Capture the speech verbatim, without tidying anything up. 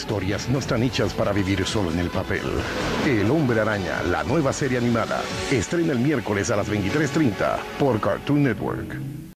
historias no están hechas para vivir solo en el papel. El Hombre Araña, la nueva serie animada, estrena el miércoles a las veintitrés treinta por Cartoon Network.